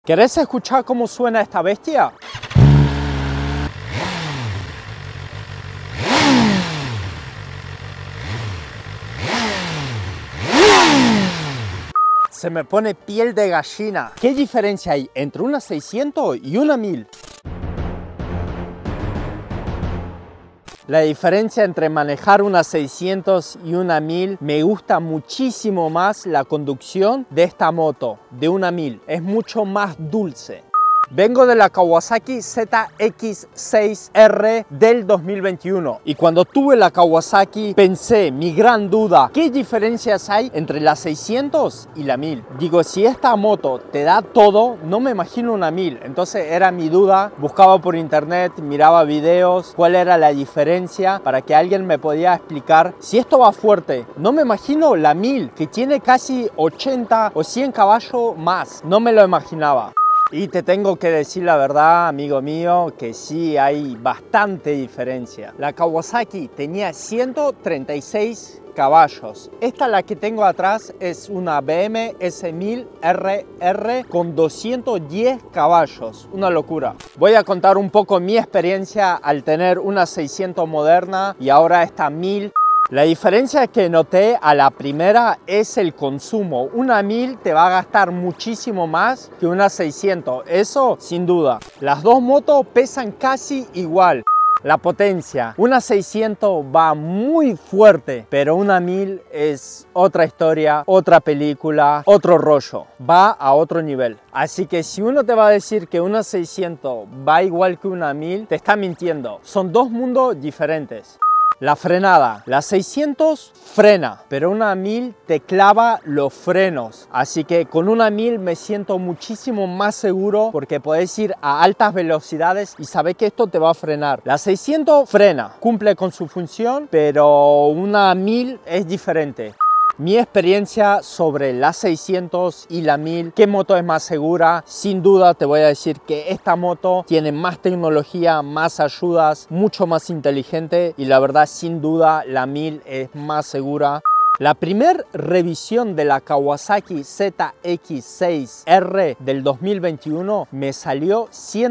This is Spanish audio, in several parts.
¿Querés escuchar cómo suena esta bestia? Se me pone piel de gallina. ¿Qué diferencia hay entre una 600 y una 1000? La diferencia entre manejar una 600 y una 1000, me gusta muchísimo más la conducción de esta moto, de una 1000. Es mucho más dulce. Vengo de la Kawasaki ZX6R del 2021 y cuando tuve la Kawasaki pensé, mi gran duda, ¿qué diferencias hay entre la 600 y la 1000? Digo, si esta moto te da todo, no me imagino una 1000. Entonces era mi duda, buscaba por internet, miraba videos, cuál era la diferencia para que alguien me podía explicar. Si esto va fuerte, no me imagino la 1000 que tiene casi 80 o 100 caballos más, no me lo imaginaba. Y te tengo que decir la verdad, amigo mío, que sí hay bastante diferencia. La Kawasaki tenía 136 caballos. Esta, la que tengo atrás, es una BM S1000 RR con 210 caballos. Una locura. Voy a contar un poco mi experiencia al tener una 600 moderna y ahora esta 1000. La diferencia que noté a la primera es el consumo. Una 1000 te va a gastar muchísimo más que una 600, eso sin duda. Las dos motos pesan casi igual. La potencia, una 600 va muy fuerte, pero una 1000 es otra historia, otra película, otro rollo, va a otro nivel. Así que si uno te va a decir que una 600 va igual que una 1000, te está mintiendo. Son dos mundos diferentes. La frenada, la 600 frena, pero una 1000 te clava los frenos. Así que con una 1000 me siento muchísimo más seguro porque podés ir a altas velocidades y sabés que esto te va a frenar. La 600 frena, cumple con su función, pero una 1000 es diferente. Mi experiencia sobre la 600 y la 1000, ¿qué moto es más segura? Sin duda te voy a decir que esta moto tiene más tecnología, más ayudas, mucho más inteligente y la verdad sin duda la 1000 es más segura. La primera revisión de la Kawasaki ZX6R del 2021 me salió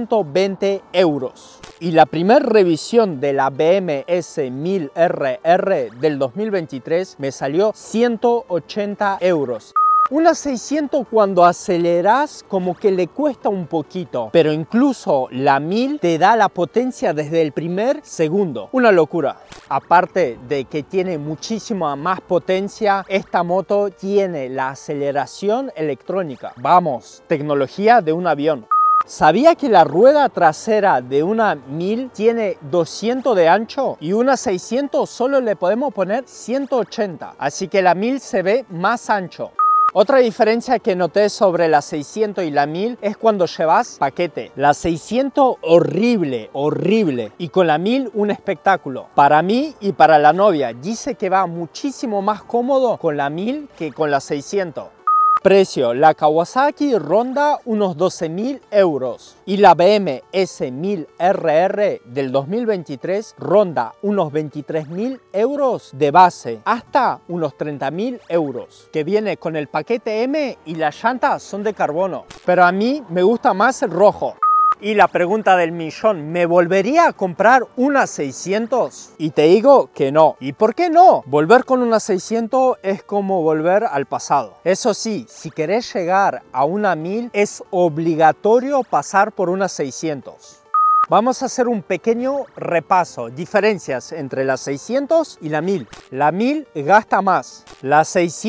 120 euros. Y la primera revisión de la BM S1000 RR del 2023 me salió 180 euros. Una 600 cuando aceleras como que le cuesta un poquito, pero incluso la 1000 te da la potencia desde el primer segundo. Una locura. Aparte de que tiene muchísima más potencia, esta moto tiene la aceleración electrónica. Vamos, tecnología de un avión. ¿Sabía que la rueda trasera de una 1000 tiene 200 de ancho y una 600 solo le podemos poner 180? Así que la 1000 se ve más ancho. Otra diferencia que noté sobre la 600 y la 1000 es cuando llevas paquete. La 600 horrible, horrible. Y con la 1000 un espectáculo. Para mí y para la novia. Dice que va muchísimo más cómodo con la 1000 que con la 600. Precio, la Kawasaki ronda unos 12.000 euros y la BM S1000 RR del 2023 ronda unos 23.000 euros de base hasta unos 30.000 euros, que viene con el paquete M y las llantas son de carbono. Pero a mí me gusta más el rojo. Y la pregunta del millón, ¿me volvería a comprar una 600? Y te digo que no. ¿Y por qué no? Volver con una 600 es como volver al pasado. Eso sí, si querés llegar a una 1000, es obligatorio pasar por una 600. Vamos a hacer un pequeño repaso. Diferencias entre la 600 y la 1000. La 1000 gasta más. La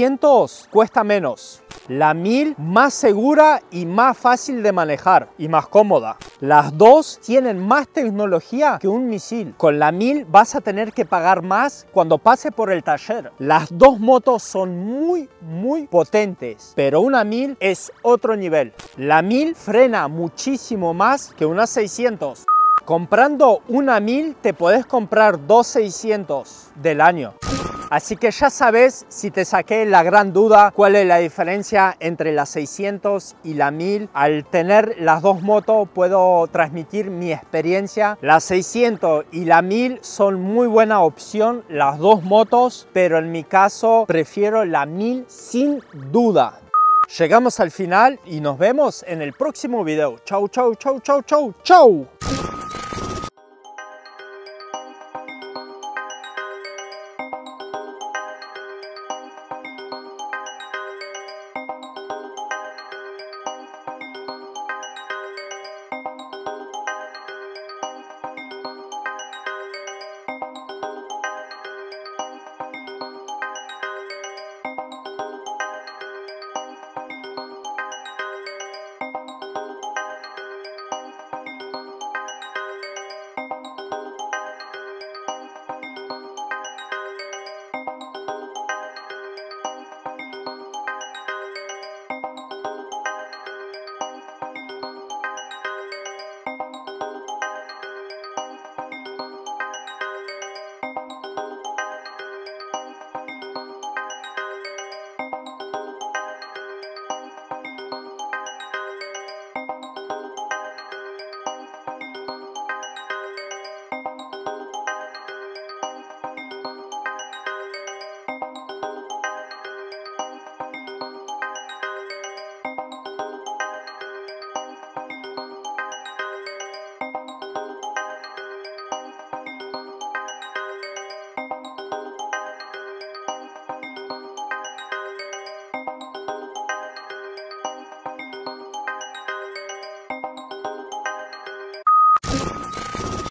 600 cuesta menos. La 1000 más segura y más fácil de manejar y más cómoda. Las dos tienen más tecnología que un misil. Con la 1000 vas a tener que pagar más cuando pase por el taller. Las dos motos son muy potentes, pero una 1000 es otro nivel. La 1000 frena muchísimo más que una 600. Comprando una 1000 te podés comprar dos 600 del año. Así que ya sabes, si te saqué la gran duda, cuál es la diferencia entre la 600 y la 1000. Al tener las dos motos puedo transmitir mi experiencia. La 600 y la 1000 son muy buena opción, las dos motos, pero en mi caso prefiero la 1000 sin duda. llegamos al final y nos vemos en el próximo video. Chau, chau, chau, chau, chau, chau.